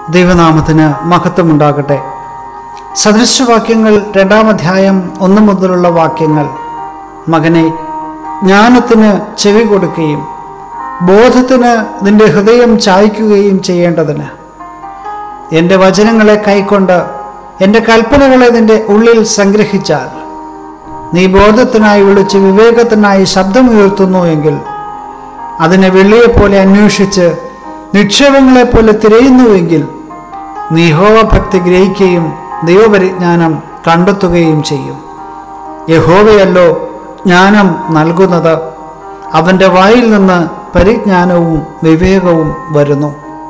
ദൈവനാമത്തിന് മഹത്വമുണ്ടാകട്ടെ. സദൃശവാക്യങ്ങൾ 2-ാം അധ്യായം 1 മുതലുള്ള വാക്യങ്ങൾ. മകനെ, ജ്ഞാനത്തിന് ചെവി കൊടുക്കുകയും ബോധത്തിന് നിന്റെ ഹൃദയം ചായ്ക്കുകയും ചെയ്യേണ്ടതിന് എൻ്റെ വചനങ്ങളെ കൈക്കൊണ്ട് എൻ്റെ കൽപ്പനകളെ നിന്റെ ഉള്ളിൽ സംഗ്രഹിച്ചാൽ നീ ബോധത്തിനായി വിളിച്ച് വിവേകത്തിനായി ശബ്ദമുയർത്തുന്നു എങ്കിൽ, അതിനെ വെള്ളിയെപ്പോലെ അന്വേഷിച്ച് നിക്ഷേപങ്ങളെപ്പോലെ തിരയുന്നുവെങ്കിൽ നീ യഹോവഭക്തി ഗ്രഹിക്കുകയും ദൈവപരിജ്ഞാനം കണ്ടെത്തുകയും ചെയ്യും. യഹോവയല്ലോ ജ്ഞാനം നൽകുന്നത്, അവൻ്റെ വായിൽ നിന്ന് പരിജ്ഞാനവും വിവേകവും വരുന്നു.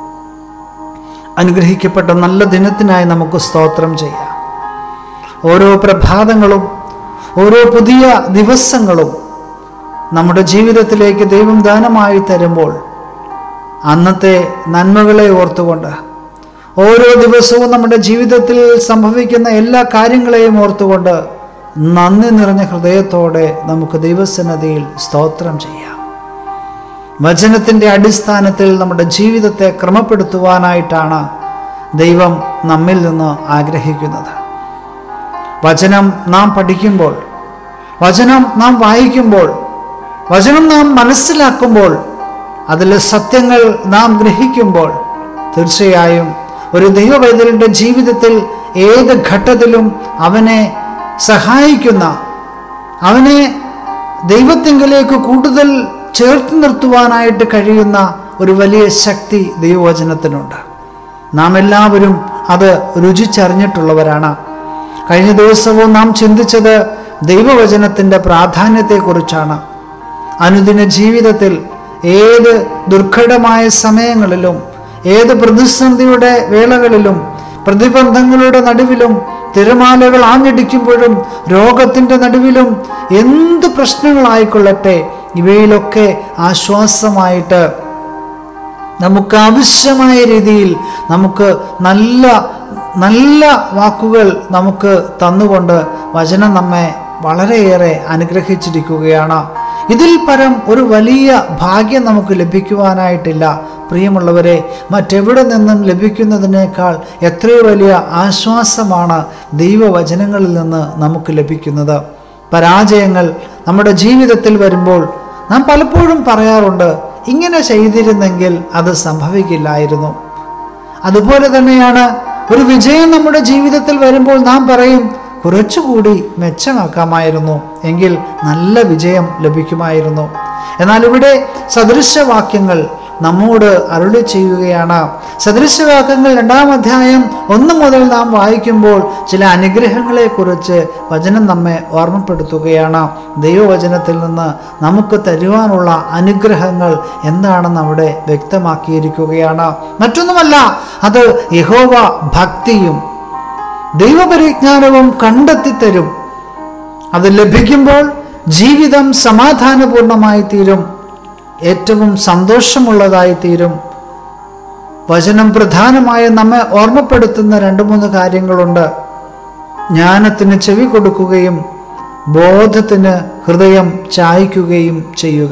അനുഗ്രഹിക്കപ്പെട്ട നല്ല ദിനത്തിനായി നമുക്ക് സ്തോത്രം ചെയ്യാം. ഓരോ പ്രഭാതങ്ങളും ഓരോ പുതിയ ദിവസങ്ങളും നമ്മുടെ ജീവിതത്തിലേക്ക് ദൈവം ദാനമായി തരുമ്പോൾ അന്നത്തെ നന്മകളെ ഓർത്തുകൊണ്ട്, ഓരോ ദിവസവും നമ്മുടെ ജീവിതത്തിൽ സംഭവിക്കുന്ന എല്ലാ കാര്യങ്ങളെയും ഓർത്തുകൊണ്ട് നന്ദി നിറഞ്ഞ ഹൃദയത്തോടെ നമുക്ക് ദൈവസന്നിധിയിൽ സ്തോത്രം ചെയ്യാം. വചനത്തിൻ്റെ അടിസ്ഥാനത്തിൽ നമ്മുടെ ജീവിതത്തെ ക്രമപ്പെടുത്തുവാനായിട്ടാണ് ദൈവം നമ്മിൽ നിന്ന് ആഗ്രഹിക്കുന്നത്. വചനം നാം പഠിക്കുമ്പോൾ, വചനം നാം വായിക്കുമ്പോൾ, വചനം നാം മനസ്സിലാക്കുമ്പോൾ, അതിലെ സത്യങ്ങൾ നാം ഗ്രഹിക്കുമ്പോൾ തീർച്ചയായും ഒരു ദൈവവൈതലിൻ്റെ ജീവിതത്തിൽ ഏത് ഘട്ടത്തിലും അവനെ സഹായിക്കുന്ന, അവനെ ദൈവത്തിങ്കിലേക്ക് കൂടുതൽ ചേർത്ത് നിർത്തുവാനായിട്ട് കഴിയുന്ന ഒരു വലിയ ശക്തി ദൈവവചനത്തിനുണ്ട്. നാം എല്ലാവരും അത് രുചിച്ചറിഞ്ഞിട്ടുള്ളവരാണ്. കഴിഞ്ഞ ദിവസവും നാം ചിന്തിച്ചത് ദൈവവചനത്തിൻ്റെ പ്രാധാന്യത്തെക്കുറിച്ചാണ്. അനുദിന ജീവിതത്തിൽ ഏത് ദുർഘടമായ സമയങ്ങളിലും, ഏത് പ്രതിസന്ധിയുടെ വേളകളിലും, പ്രതിബന്ധങ്ങളുടെ നടുവിലും, തിരമാലകൾ ആഞ്ഞടിക്കുമ്പോഴും, രോഗത്തിൻ്റെ നടുവിലും, എന്ത് പ്രശ്നങ്ങളായിക്കൊള്ളട്ടെ, ഇവയിലൊക്കെ ആശ്വാസമായിട്ട് നമുക്ക് ആവശ്യമായ രീതിയിൽ നമുക്ക് നല്ല നല്ല വാക്കുകൾ നമുക്ക് തന്നുകൊണ്ട് വചനം നമ്മെ വളരെയേറെ അനുഗ്രഹിച്ചിരിക്കുകയാണ്. ഇതിൽ പരം ഒരു വലിയ ഭാഗ്യം നമുക്ക് ലഭിക്കുവാനായിട്ടില്ല. പ്രിയമുള്ളവരെ, മറ്റെവിടെ നിന്നും ലഭിക്കുന്നതിനേക്കാൾ എത്രയോ വലിയ ആശ്വാസമാണ് ദൈവവചനങ്ങളിൽ നിന്ന് നമുക്ക് ലഭിക്കുന്നത്. പരാജയങ്ങൾ നമ്മുടെ ജീവിതത്തിൽ വരുമ്പോൾ നാം പലപ്പോഴും പറയാറുണ്ട്, ഇങ്ങനെ ചെയ്തിരുന്നെങ്കിൽ അത് സംഭവിക്കില്ലായിരുന്നു. അതുപോലെ തന്നെയാണ് ഒരു വിജയം നമ്മുടെ ജീവിതത്തിൽ വരുമ്പോൾ നാം പറയും, കുറച്ചുകൂടി മെച്ചമാക്കാമായിരുന്നു, എങ്കിൽ നല്ല വിജയം ലഭിക്കുമായിരുന്നു. എന്നാൽ ഇവിടെ സദൃശവാക്യങ്ങൾ നമ്മോട് അരുളി ചെയ്യുകയാണ്. സദൃശവാക്യങ്ങൾ 2-ാം അധ്യായം 1 മുതൽ നാം വായിക്കുമ്പോൾ ചില അനുഗ്രഹങ്ങളെക്കുറിച്ച് വചനം നമ്മെ ഓർമ്മപ്പെടുത്തുകയാണ്. ദൈവവചനത്തിൽ നിന്ന് നമുക്ക് തരുവാനുള്ള അനുഗ്രഹങ്ങൾ എന്താണെന്ന് അവിടെ വ്യക്തമാക്കിയിരിക്കുകയാണ്. മറ്റൊന്നുമല്ല, അത് യഹോവ ഭക്തിയും ദൈവപരിജ്ഞാനവും കണ്ടെത്തിത്തരും. അത് ലഭിക്കുമ്പോൾ ജീവിതം സമാധാനപൂർണമായി തീരും, ഏറ്റവും സന്തോഷമുള്ളതായി തീരും. വചനം പ്രധാനമായും നമ്മെ ഓർമ്മപ്പെടുത്തുന്ന 2-3 കാര്യങ്ങളുണ്ട്. ജ്ഞാനത്തിന് ചെവി കൊടുക്കുകയും ബോധത്തിന് ഹൃദയം ചായ്ക്കുകയും ചെയ്യുക.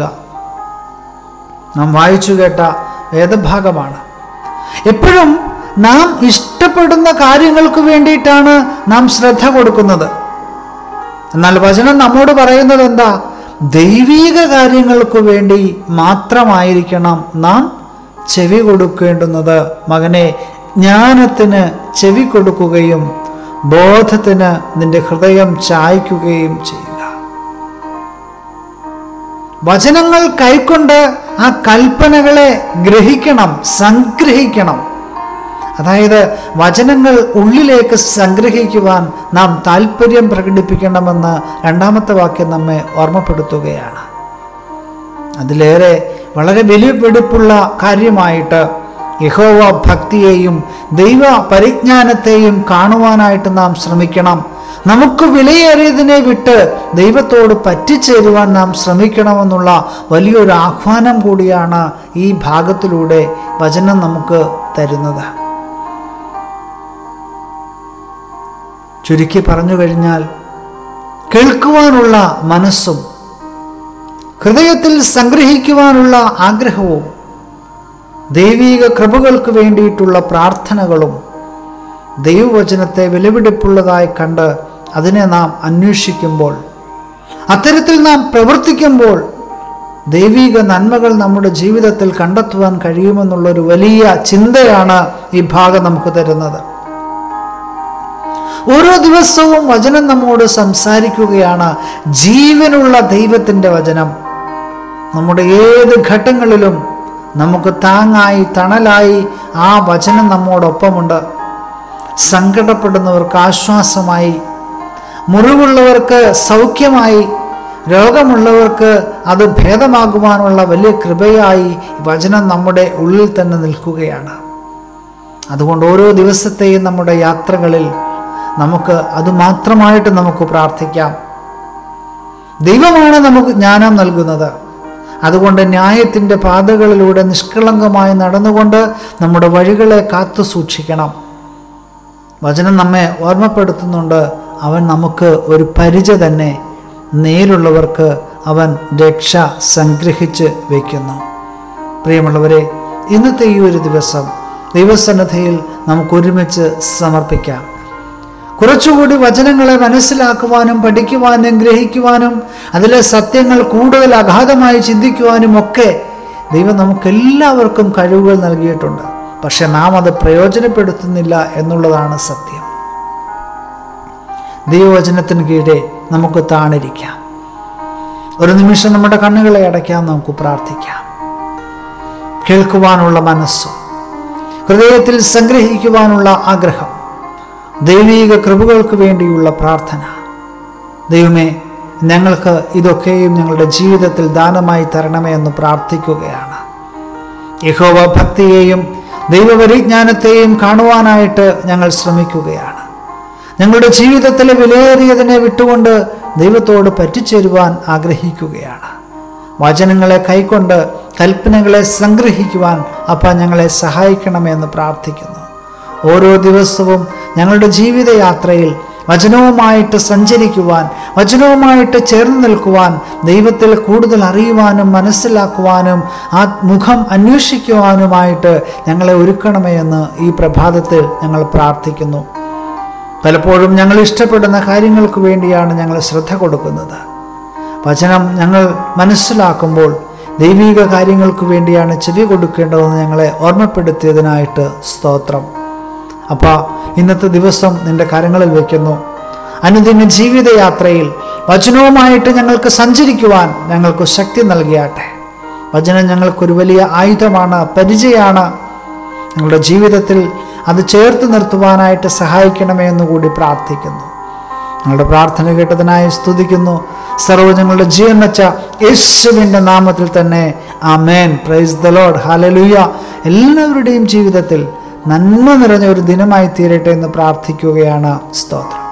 നാം വായിച്ചു കേട്ട വേദഭാഗമാണ്. എപ്പോഴും നാം ഇഷ്ടപ്പെടുന്ന കാര്യങ്ങൾക്ക് വേണ്ടിയിട്ടാണ് നാം ശ്രദ്ധ കൊടുക്കുന്നത്. എന്നാൽ വചനം നമ്മോട് പറയുന്നത് എന്താ? ദൈവീക കാര്യങ്ങൾക്ക് വേണ്ടി മാത്രമായിരിക്കണം നാം ചെവി കൊടുക്കേണ്ടുന്നത്. മകനെ, ജ്ഞാനത്തിന് ചെവി കൊടുക്കുകയും ബോധത്തിന് നിന്റെ ഹൃദയം ചായ്ക്കുകയും ചെയ്യുക. വചനങ്ങൾ കൈക്കൊണ്ട് ആ കൽപ്പനകളെ ഗ്രഹിക്കണം, സംഗ്രഹിക്കണം. അതായത് വചനങ്ങൾ ഉള്ളിലേക്ക് സംഗ്രഹിക്കുവാൻ നാം താല്പര്യം പ്രകടിപ്പിക്കണമെന്ന് 2-ാമത്തെ വാക്യം നമ്മെ ഓർമ്മപ്പെടുത്തുകയാണ്. അതിലേറെ വളരെ വെളിപ്പെടുപ്പുള്ള കാര്യമായിട്ട് യഹോവ ഭക്തിയെയും ദൈവ പരിജ്ഞാനത്തെയും കാണുവാനായിട്ട് നാം ശ്രമിക്കണം. നമുക്ക് വിലയേറിയതിനെ വിട്ട് ദൈവത്തോട് പറ്റിച്ചേരുവാൻ നാം ശ്രമിക്കണമെന്നുള്ള വലിയൊരു ആഹ്വാനം കൂടിയാണ് ഈ ഭാഗത്തിലൂടെ വചനം നമുക്ക് തരുന്നത്. ചുരുക്കി പറഞ്ഞു കഴിഞ്ഞാൽ, കേൾക്കുവാനുള്ള മനസ്സും ഹൃദയത്തിൽ സംഗ്രഹിക്കുവാനുള്ള ആഗ്രഹവും ദൈവീക കൃപകൾക്ക് വേണ്ടിയിട്ടുള്ള പ്രാർത്ഥനകളും ദൈവവചനത്തെ വിലപിടിപ്പുള്ളതായി കണ്ട് അതിനെ നാം അന്വേഷിക്കുമ്പോൾ, അത്തരത്തിൽ നാം പ്രവർത്തിക്കുമ്പോൾ ദൈവിക നന്മകൾ നമ്മുടെ ജീവിതത്തിൽ കണ്ടെത്തുവാൻ കഴിയുമെന്നുള്ളൊരു വലിയ ചിന്തയാണ് ഈ ഭാഗം നമുക്ക് തരുന്നത്. ഓരോ ദിവസവും വചനം നമ്മോട് സംസാരിക്കുകയാണ്. ജീവനുള്ള ദൈവത്തിൻ്റെ വചനം നമ്മുടെ ഏത് ഘട്ടങ്ങളിലും നമുക്ക് താങ്ങായി തണലായി ആ വചനം നമ്മോടൊപ്പമുണ്ട്. സങ്കടപ്പെടുന്നവർക്ക് ആശ്വാസമായി, മുറിവുള്ളവർക്ക് സൗഖ്യമായി, രോഗമുള്ളവർക്ക് അത് ഭേദമാകുവാനുള്ള വലിയ കൃപയായി വചനം നമ്മുടെ ഉള്ളിൽ തന്നെ നിൽക്കുകയാണ്. അതുകൊണ്ട് ഓരോ ദിവസത്തെയും നമ്മുടെ യാത്രകളിൽ നമുക്ക് അതുമാത്രമായിട്ട് നമുക്ക് പ്രാർത്ഥിക്കാം. ദൈവമാണ് നമുക്ക് ജ്ഞാനം നൽകുന്നത്. അതുകൊണ്ട് ന്യായത്തിൻ്റെ പാതകളിലൂടെ നിഷ്കളങ്കമായി നടന്നുകൊണ്ട് നമ്മുടെ വഴികളെ കാത്തു സൂക്ഷിക്കണം. വചനം നമ്മെ ഓർമ്മപ്പെടുത്തുന്നുണ്ട്, അവൻ നമുക്ക് ഒരു പരിച തന്നെ, നേരുള്ളവർക്ക് അവൻ രക്ഷ സംഗ്രഹിച്ച് വയ്ക്കുന്നു. പ്രിയമുള്ളവരെ, ഇന്നത്തെ ഈ ഒരു ദിവസം ദൈവസന്നിധിയിൽ നമുക്കൊരുമിച്ച് സമർപ്പിക്കാം. കുറച്ചുകൂടി വചനങ്ങളെ മനസ്സിലാക്കുവാനും പഠിക്കുവാനും ഗ്രഹിക്കുവാനും അതിലെ സത്യങ്ങൾ കൂടുതൽ അഗാധമായി ചിന്തിക്കുവാനും ഒക്കെ ദൈവം നമുക്കെല്ലാവർക്കും കഴിവുകൾ നൽകിയിട്ടുണ്ട്. പക്ഷെ നാം അത് പ്രയോജനപ്പെടുത്തുന്നില്ല എന്നുള്ളതാണ് സത്യം. ദൈവവചനത്തിന് കീഴെ നമുക്ക് താണിരിക്കാം. ഒരു നിമിഷം നമ്മുടെ കണ്ണുകളെ അടയ്ക്കാം, നമുക്ക് പ്രാർത്ഥിക്കാം. കേൾക്കുവാനുള്ള മനസ്സും ഹൃദയത്തിൽ സംഗ്രഹിക്കുവാനുള്ള ആഗ്രഹം, ദൈവീക കൃപകൾക്ക് വേണ്ടിയുള്ള പ്രാർത്ഥന. ദൈവമേ, ഞങ്ങൾക്ക് ഇതൊക്കെയും ഞങ്ങളുടെ ജീവിതത്തിൽ ദാനമായി തരണമേ എന്ന് പ്രാർത്ഥിക്കുകയാണ്. യഹോവ ഭക്തിയെയും ദൈവപരിജ്ഞാനത്തെയും കാണുവാനായിട്ട് ഞങ്ങൾ ശ്രമിക്കുകയാണ്. ഞങ്ങളുടെ ജീവിതത്തിലെ വിലയേറിയതിനെ വിട്ടുകൊണ്ട് ദൈവത്തോട് പറ്റിച്ചേരുവാൻ ആഗ്രഹിക്കുകയാണ്. വചനങ്ങളെ കൈക്കൊണ്ട് കൽപ്പനകളെ സംഗ്രഹിക്കുവാൻ അപ്പ ഞങ്ങളെ സഹായിക്കണമെന്ന് പ്രാർത്ഥിക്കുന്നു. ഓരോ ദിവസവും ഞങ്ങളുടെ ജീവിതയാത്രയിൽ വചനവുമായിട്ട് സഞ്ചരിക്കുവാൻ, വചനവുമായിട്ട് ചേർന്ന് നിൽക്കുവാൻ, ദൈവത്തിൽ കൂടുതൽ അറിയുവാനും മനസ്സിലാക്കുവാനും ആ മുഖം അന്വേഷിക്കുവാനുമായിട്ട് ഞങ്ങളെ ഒരുക്കണമേ എന്ന് ഈ പ്രഭാതത്തിൽ ഞങ്ങൾ പ്രാർത്ഥിക്കുന്നു. പലപ്പോഴും ഞങ്ങൾ ഇഷ്ടപ്പെടുന്ന കാര്യങ്ങൾക്ക് വേണ്ടിയാണ് ഞങ്ങൾ ശ്രദ്ധ കൊടുക്കുന്നത്. വചനം ഞങ്ങൾ മനസ്സിലാക്കുമ്പോൾ ദൈവിക കാര്യങ്ങൾക്ക് വേണ്ടിയാണ് ചെവി കൊടുക്കേണ്ടതെന്ന് ഞങ്ങളെ ഓർമ്മപ്പെടുത്തിയതിനായിട്ട് സ്തോത്രം. അപ്പ ഇന്നത്തെ ദിവസം നിന്റെ കരങ്ങളിൽ വയ്ക്കുന്നു. അനുദിന ജീവിതയാത്രയിൽ വചനവുമായിട്ട് ഞങ്ങൾക്ക് സഞ്ചരിക്കുവാൻ ഞങ്ങൾക്ക് ശക്തി നൽകിയാട്ടെ. വചനം ഞങ്ങൾക്കൊരു വലിയ ആയുധമാണ്, പരിചയമാണ്. ഞങ്ങളുടെ ജീവിതത്തിൽ അത് ചേർത്ത് നിർത്തുവാനായിട്ട് സഹായിക്കണമേ എന്നുകൂടി പ്രാർത്ഥിക്കുന്നു. ഞങ്ങളുടെ പ്രാർത്ഥന കേട്ടതിനായി സ്തുതിക്കുന്നു. സർവ്വജങ്ങളുടെ ജീവൻ വെച്ച യേശുവിൻ്റെ നാമത്തിൽ തന്നെ ആമേൻ. Praise the lord. ഹല്ലേലൂയ. എല്ലാവരുടെയും ജീവിതത്തിൽ നന്മ നിറഞ്ഞ ഒരു ദിനമായി തീരട്ടെ എന്ന് പ്രാർത്ഥിക്കുകയാണ്. സ്തോത്രം.